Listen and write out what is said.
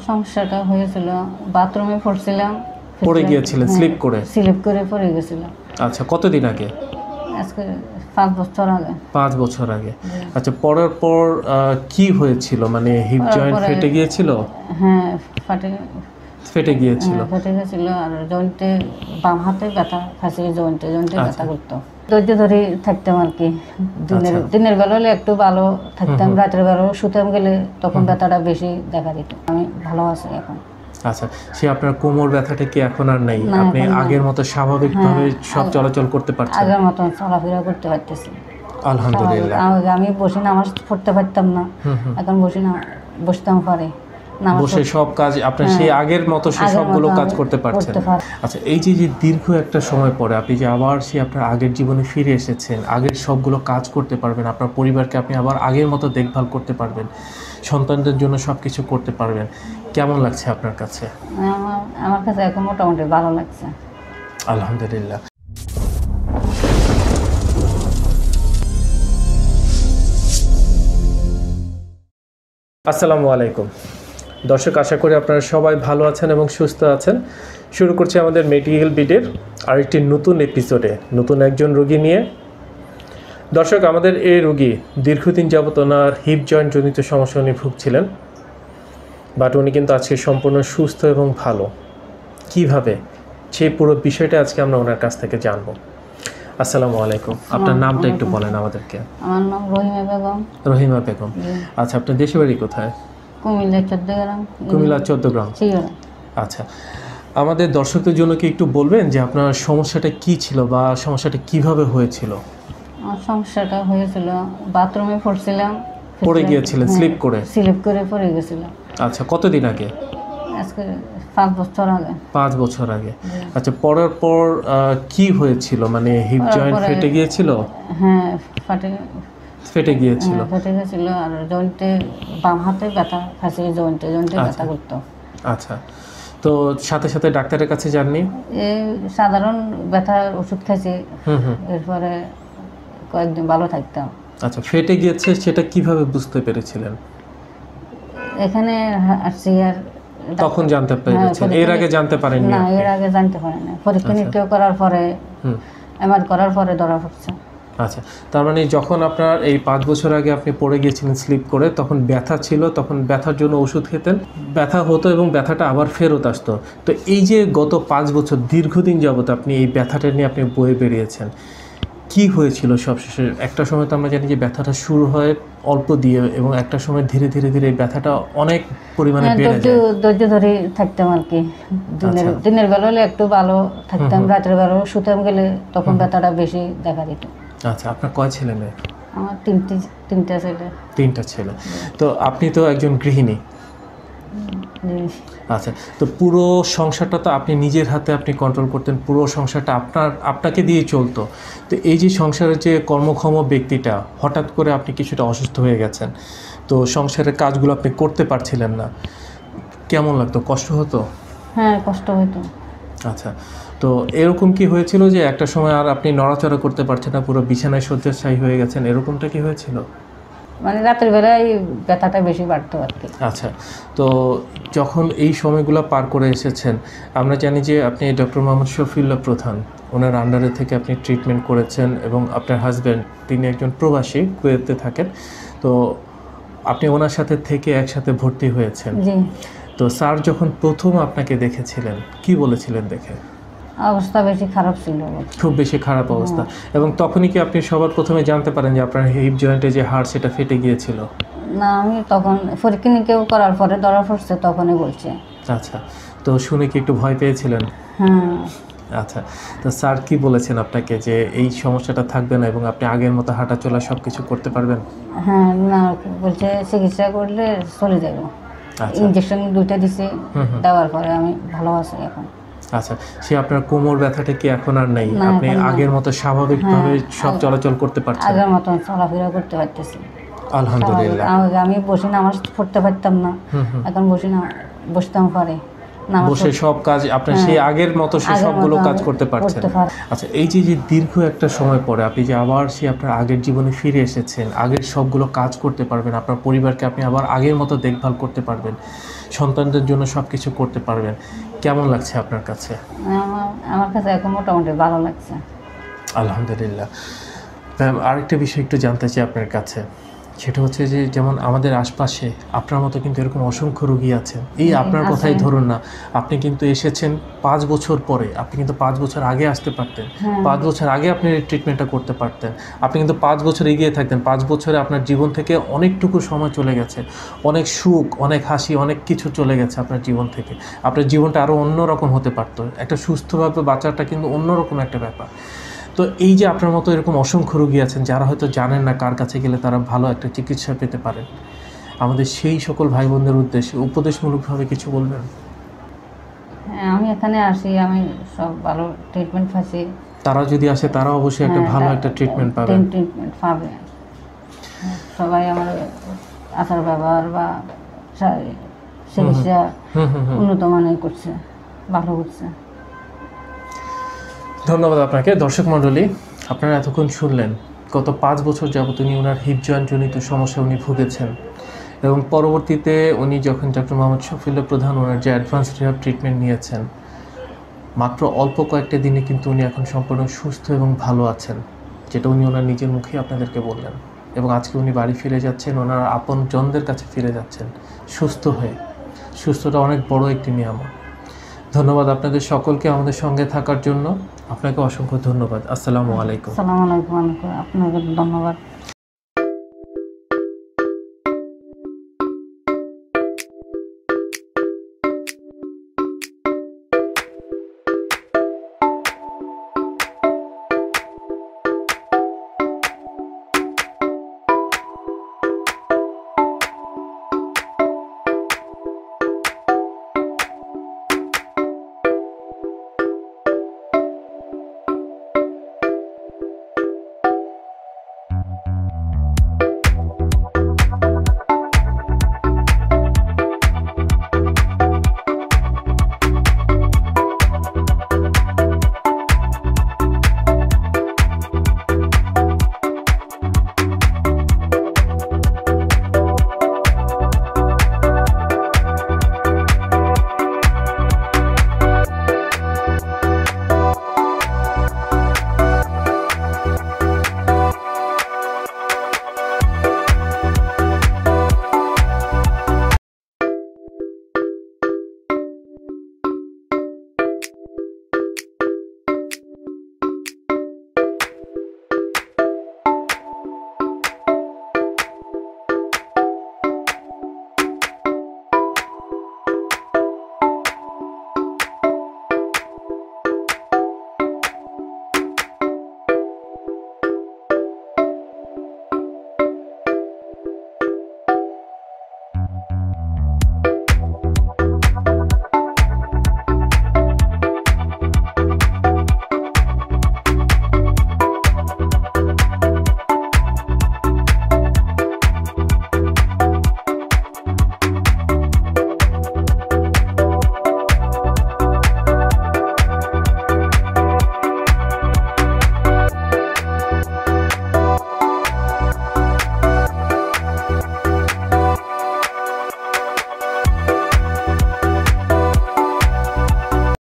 সমস্যাটা হয়েছিল বাথরুমে পড়ছিলাম, পড়ে গিয়েছিলেন স্লিপ করে? স্লিপ করে পড়ে গেছিলাম। আচ্ছা, কতদিন আগে? আজকে 5 বছর আগে। 5 বছর আগে। আচ্ছা, পড়ার পর কি হয়েছিল? মানে হিপ জয়েন্ট ফেটে গিয়েছিল? হ্যাঁ, ফেটে গিয়েছিল। ফেটে গেছিল আর জয়েন্টে বাম হাতে ব্যথা খাসি, জয়েন্টে ব্যথা করতো। ধৈর্য ধরে থাকতাম আর কি। দিনের বেলা হলে একটু ভালো থাকতাম, রাতের বেলা শুতাম গেলে তখন ব্যথাটা বেশি দেখা দিত। আমি ভালো আছি এখন। আচ্ছা, সে আপনার কোমর ব্যথাটা কি এখন আর নেই? আপনি আগের মতো স্বাভাবিকভাবে সব চলাচল করতে পারছেন? আগের মতো চলাফেরা করতে পারতেছি আলহামদুলিল্লাহ। আমি বসে নামাজ পড়তে পারতাম না, এখন বসতাম পারে, বসে সব কাজ আপনি সেই আগের মতো সে সবগুলো কাজ করতে পারছেন। আচ্ছা, এই যে দীর্ঘ একটা সময় পরে আপনি যে আবার সে আপনার আগের জীবনে ফিরে এসেছেন, আগের সবগুলো কাজ করতে পারবেন, আপনার পরিবারকে আপনি আবার আগের মতো দেখভাল করতে পারবেন, সন্তানদের জন্য সব কিছু করতে পারবেন, কেমন লাগছে আপনার কাছে? আমার কাছে এখন মোটামুটি ভালো লাগছে, আলহামদুলিল্লাহ। আসসালামু আলাইকুম দর্শক, আশা করি আপনারা সবাই ভালো আছেন এবং সুস্থ আছেন। শুরু করছি আমাদের মেডিকেল বিডের আরেকটি নতুন এপিসোডে, নতুন একজন রোগী নিয়ে। দর্শক, আমাদের এই রোগী দীর্ঘদিন যাবত ওনার হিপ জয়েন্ট জনিত সমস্যা উনি ভুগছিলেন, বাট উনি কিন্তু আজকে সম্পূর্ণ সুস্থ এবং ভালো। কিভাবে, সেই পুরো বিষয়টা আজকে আমরা ওনার কাছ থেকে জানবো। আসসালামু আলাইকুম, আপনার নামটা একটু বলেন আমাদেরকে। আমার নাম রহিমা বেগম। রহিমা বেগম। আচ্ছা, আপনার দেশের বাড়ি কোথায়? কুমিল্লা 14 গ্রাম। কুমিল্লা 14 গ্রাম। আচ্ছা, আমাদের দর্শকদের জন্য কি একটু বলবেন যে আপনার সমস্যাটা কি ছিল বা সমস্যাটা কিভাবে হয়েছিল? আমার সমস্যাটা হয়েছিল বাথরুমে পড়ছিলাম, পড়ে গিয়েছিলেন স্লিপ করে? স্লিপ করে পড়ে গেছিলাম। আচ্ছা, কতদিন আগে? আজকে 5 বছর আগে। 5 বছর আগে। আচ্ছা, পড়ার পর কি হয়েছিল? মানে হিপ জয়েন্ট ফেটে গিয়েছিল? হ্যাঁ, ফেটে গিয়েছিল। ফেটে গেছিল আর জয়েন্টে বাম হাতে ব্যথা খাসি, জয়েন্টে ব্যথা করতো। আচ্ছা, তো সাথে সাথে ডাক্তারের কাছে যাননি? এই সাধারণ ব্যথার ওষুধ খাইছি, এরপরে কয়েকদিন ভালো থাকতাম। আচ্ছা, ফেটে গিয়েছে সেটা কিভাবে বুঝতে পেরেছিলেন? এখানে আসছি আর তখন জানতে পেরেছেন? এর আগে জানতে পারেননি? না, এর আগে জানতে পারিনি। পরীক্ষা নিরীক্ষা করার পরে, এমআরআই করার পরে ধরা পড়ছে। আচ্ছা, তার মানে যখন আপনার এই 5 বছর আগে আপনি পড়ে গিয়েছিলেন স্লিপ করে, তখন ব্যথা ছিল, তখন ব্যথার জন্য ওষুধ খেতেন, ব্যথা হতো এবং ব্যথাটা আবার ফেরত আসতো। তো এই যে গত 5 বছর দীর্ঘদিন যাবত আপনি এই ব্যথাটা নিয়ে আপনি বয়ে বেরিয়েছেন, কি হয়েছিল সবশেষে? একটা সময় তো আমরা জানি যে ব্যথাটা শুরু হয় অল্প দিয়ে এবং একটা সময় ধীরে ধীরে ধীরে ব্যথাটা অনেক পরিমাণে বেড়ে যায়। ধৈর্য ধরে থাকতাম আর কি। দিনের বেলা হলে একটু ভালো থাকতাম, রাতের বেলা শুতাম গেলে তখন ব্যথাটা বেশি দেখা দিত। আচ্ছা, আপনার কয় ছেলে মেয়ে? আমার তিনটা ছেলে। 3টা ছেলে। তো আপনি তো একজন গৃহিণী। আচ্ছা, তো পুরো সংসারটা তো আপনি নিজের হাতে আপনি কন্ট্রোল করতেন, পুরো সংসারটা আপনাকে দিয়ে চলতো। তো এই যে সংসারের যে কর্মক্ষম ব্যক্তিটা, হঠাৎ করে আপনি কিছুটা অসুস্থ হয়ে গেছেন, তো সংসারের কাজগুলো আপনি করতে পারছিলেন না, কেমন লাগতো? কষ্ট হতো? হ্যাঁ, কষ্ট হতো। আচ্ছা, তো এরকম কি হয়েছিল যে একটা সময় আর আপনি নড়াচড়া করতে পারছেন না, পুরো বিছানায় শয্যাশায়ী হয়ে গেছেন, এরকমটা কি হয়েছিল? মানে রাতের বেলায় ব্যথাটা বেশি বাড়তো আর কি। আচ্ছা, তো যখন এই সময়গুলো পার করে এসেছেন, আমরা জানি যে আপনি ডক্টর মোহাম্মদ শফিউল্লাহ প্রধান, ওনার আন্ডারে থেকে আপনি ট্রিটমেন্ট করেছেন এবং আপনার হাজব্যান্ড তিনি একজন প্রবাসী, কুয়েতে থাকেন, তো আপনি ওনার সাথে থেকে একসাথে ভর্তি হয়েছেন। জি। তো স্যার যখন প্রথম আপনাকে দেখেছিলেন, কি বলেছিলেন দেখে? অবস্থা বেশি খারাপ ছিল, খুব বেশি খারাপ অবস্থা। এবং তখনই কি আপনি সবার প্রথমে জানতে পারেন যে আপনার হিপ জয়েন্টে যে হাড় সেটা ফেটে গিয়েছিল? না, আমি তখন পরীক্ষা নিরীক্ষা করার পরে ধরা পড়ছে, তখনই বলছে। আচ্ছা, তো শুনে কি একটু ভয় পেয়েছিলেন? হ্যাঁ। আচ্ছা, তো স্যার কি বলেছেন আপনাকে যে এই সমস্যাটা থাকবে না এবং আপনি আগের মতো হাঁটা চলা সব কিছু করতে পারবেন? হ্যাঁ, না বলছে চিকিৎসা করলে চলে যাব। ইনজেকশন 2টা দিছে, দেওয়ার পরে আমি ভালো আছি এখন। আচ্ছা, সে আপনার কোমর ব্যথাটা কি এখন আর নেই? আপনি আগের মতো স্বাভাবিকভাবে সব চলাচল করতে পারছেন? আগের মতো চলাফেরা করতে পারতেছি আলহামদুলিল্লাহ। আমি বসে নামাজ পড়তে পারতাম না, এখন বসতাম পারে, না, আমার বসে সব কাজ আপনার সেই আগের মতো সে আগের সবগুলো মতো কাজ আমি করতে পারছেন? করতে পারি। আচ্ছা, এই যে যে দীর্ঘ একটা সময় পরে আপনি যে আবার সে আপনার আগের জীবনে ফিরে এসেছেন, আগের সবগুলো কাজ করতে পারবেন, আপনার পরিবারকে আপনি আবার আগের মতো দেখভাল করতে পারবেন, সন্তানদের জন্য সব কিছু করতে পারবেন, কেমন লাগছে আপনার কাছে? আমার কাছে এখন মোটামুটি ভালো লাগছে। আলহামদুলিল্লাহ। ম্যাম, আরেকটা বিষয় একটু জানতে চাই আপনার কাছে, সেটা হচ্ছে যে যেমন আমাদের আশপাশে আপনার মতো কিন্তু এরকম অসংখ্য রোগী আছেন। এই আপনার কথাই ধরুন না, আপনি কিন্তু এসেছেন 5 বছর পরে, আপনি কিন্তু 5 বছর আগে আসতে পারতেন, 5 বছর আগে আপনি এই ট্রিটমেন্টটা করতে পারতেন, আপনি কিন্তু 5 বছর এগিয়ে থাকতেন। 5 বছরে আপনার জীবন থেকে অনেকটুকু সময় চলে গেছে, অনেক সুখ, অনেক হাসি, অনেক কিছু চলে গেছে আপনার জীবন থেকে। আপনার জীবনটা আরও অন্যরকম হতে পারতো, একটা সুস্থভাবে বাঁচাটা কিন্তু অন্যরকম একটা ব্যাপার। তো এই যে আপনার মতো এরকম অসংখ্য রোগী আছেন যারা হয়তো জানেন না কার কাছে গেলে তারা ভালো একটা চিকিৎসা পেতে পারেন, আমাদের সেই সকল ভাই বোনদের উদ্দেশ্যে উপদেশমূলকভাবে কিছু বলবেন? হ্যাঁ, আমি এখানে আসি, আমি সব ভালো ট্রিটমেন্ট পাচ্ছি। তারা যদি আসে তারা অবশ্যই একটা ভালো একটা ট্রিটমেন্ট পাবেন। ট্রিটমেন্ট পাবে সবাই। আমার আচার ব্যবহার বা চিকিৎসা উন্নত মানের করছে, ভালো করছে। ধন্যবাদ আপনাকে। দর্শক মণ্ডলী, আপনারা এতক্ষণ শুনলেন গত 5 বছর যাবত উনি ওনার হিপ জয়েন্টজনিত সমস্যা উনি ভুগেছেন, এবং পরবর্তীতে উনি যখন ডক্টর মোহাম্মদ শফিউল্লাহ প্রধান ওনার যে অ্যাডভান্স রিহ্যাব ট্রিটমেন্ট নিয়েছেন, মাত্র অল্প কয়েকটা দিনে কিন্তু উনি এখন সম্পূর্ণ সুস্থ এবং ভালো আছেন, যেটা উনি ওনার নিজের মুখেই আপনাদেরকে বললেন। এবং আজকে উনি বাড়ি ফিরে যাচ্ছেন, ওনার আপনজনদের কাছে ফিরে যাচ্ছেন সুস্থ হয়ে। সুস্থতা অনেক বড় একটি নিয়ামত। ধন্যবাদ আপনাদের সকলকে আমাদের সঙ্গে থাকার জন্য। আপনাকে অসংখ্য ধন্যবাদ। আসসালামু আলাইকুম। আসসালামু আলাইকুম। আপনাকে ধন্যবাদ।